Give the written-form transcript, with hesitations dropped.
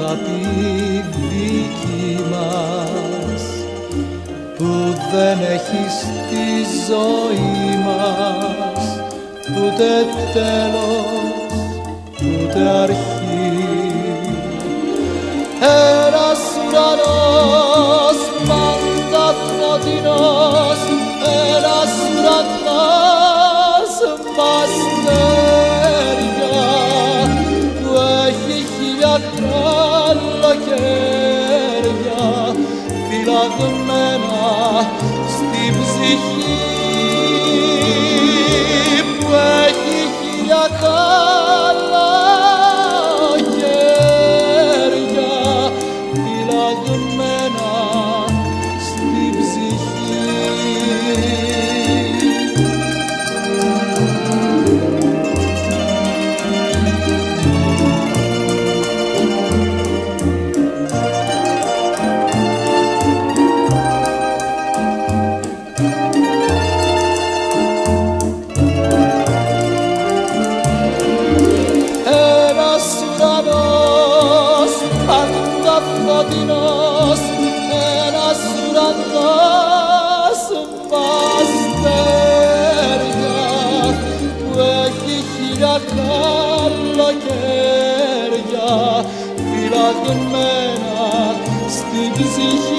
αγάπη δική μας που δεν έχει στη ζωή μας ούτε τέλος ούτε αρχή. Ένας ουρανός πάντα φωτεινός, ένας ουρανός μ' αστέρια που έχει χίλια καλοκαίρια φυλαγμένα στην ψυχή, που έχει χίλια καλοκαίρια φυλαγμένα στην ψυχή. Φωτεινός, ένας ουρανός μ' αστέρια που έχει χίλια καλοκαίρια φυλαγμένα στην ψυχή.